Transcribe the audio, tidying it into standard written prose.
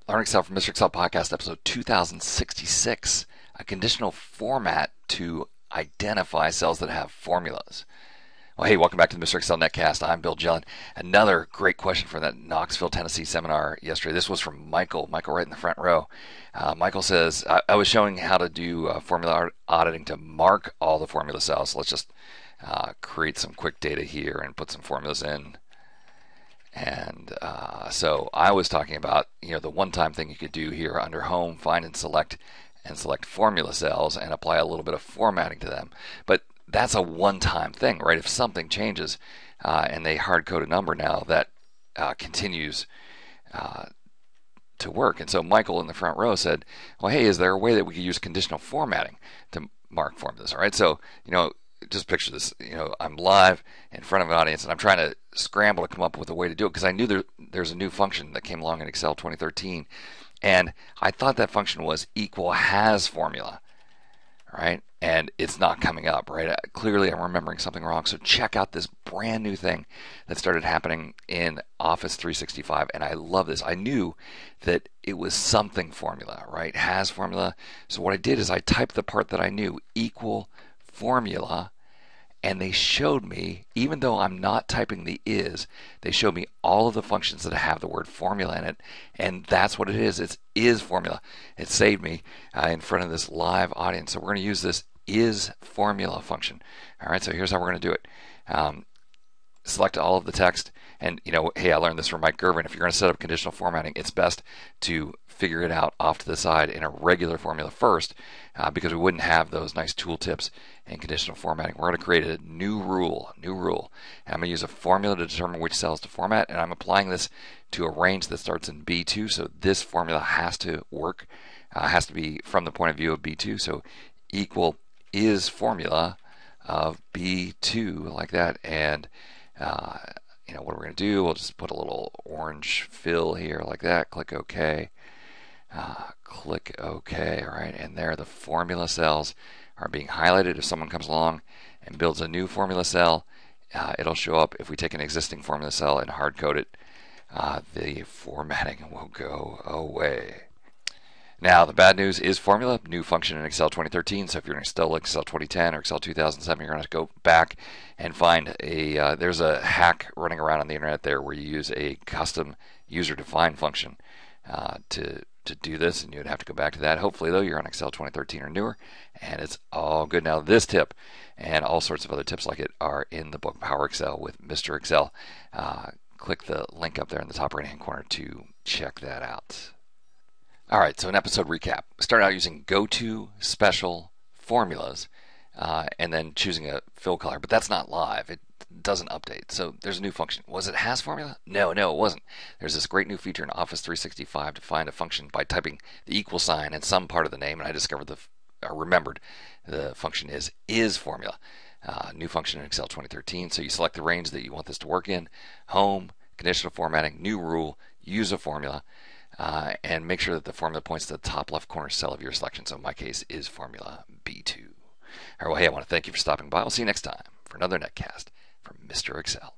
Learn Excel from Mr. Excel Podcast, episode 2066, a conditional format to identify cells that have formulas. Well, hey, welcome back to the Mr. Excel Netcast. I'm Bill Jelen. Another great question from that Knoxville, Tennessee seminar yesterday. This was from Michael right in the front row. Michael says, I was showing how to do formula auditing to mark all the formula cells. Let's just create some quick data here and put some formulas in. And so I was talking about, the one-time thing you could do here under Home, find and select formula cells and apply a little bit of formatting to them. But that's a one-time thing, right? If something changes and they hard-code a number now, that continues to work. And so Michael in the front row said, well, hey, is there a way that we could use conditional formatting to mark formulas? All right, so, just picture this, I'm live in front of an audience and I'm trying to scramble to come up with a way to do it because I knew there's a new function that came along in Excel 2013 and I thought that function was equal has formula, right? And it's not coming up, right? Clearly I'm remembering something wrong. So check out this brand new thing that started happening in Office 365 and I love this. I knew that it was something formula, right? Has formula. So what I did is I typed the part that I knew, equal formula, and they showed me, even though I'm not typing the is, they showed me all of the functions that have the word formula in it, and that's what it is. It's is formula. It saved me in front of this live audience. So we're going to use this is formula function. All right, so here's how we're going to do it. Select all of the text, and hey, I learned this from Mike Gervin. If you're going to set up conditional formatting, it's best to figure it out off to the side in a regular formula first, because we wouldn't have those nice tool tips in conditional formatting. We're going to create a new rule, and I'm going to use a formula to determine which cells to format, and I'm applying this to a range that starts in B2. So this formula has to work, has to be from the point of view of B2. So equal is formula of B2 like that, and what we're going to do, we'll just put a little orange fill here like that, click OK, click OK, all right, and there the formula cells are being highlighted. If someone comes along and builds a new formula cell, it'll show up. If we take an existing formula cell and hard code it, the formatting will go away. Now, the bad news is formula, new function in Excel 2013. So if you're still Excel 2010 or Excel 2007, you're going to go back and find there's a hack running around on the internet there where you use a custom user-defined function to do this, and you'd have to go back to that. Hopefully, though, you're on Excel 2013 or newer, and it's all good. Now, this tip and all sorts of other tips like it are in the book Power Excel with Mr. Excel. Click the link up there in the top right-hand corner to check that out. All right, so an episode recap. Start out using go-to special formulas and then choosing a fill color, but that's not live. It doesn't update. So there's a new function. Was it has formula? No, it wasn't. There's this great new feature in Office 365 to find a function by typing the equal sign and some part of the name, and I discovered remembered the function is formula. New function in Excel 2013. So you select the range that you want this to work in, Home, Conditional Formatting, New Rule, Use a Formula, and make sure that the formula points to the top left corner cell of your selection. So in my case, is formula B2. All right, well, hey, I want to thank you for stopping by. I'll see you next time for another netcast from Mr. Excel.